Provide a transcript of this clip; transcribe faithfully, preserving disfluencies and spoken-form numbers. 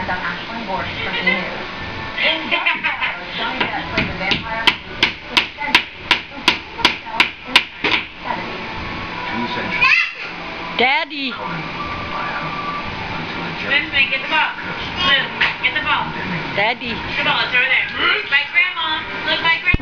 I'm actually bored for the news. In Johnny Depp played the vampire Two centuries. Daddy. Benjamin, get the ball. Luke, get the ball. Daddy. The ball, it's over there. By Grandma. Look, by Grandma.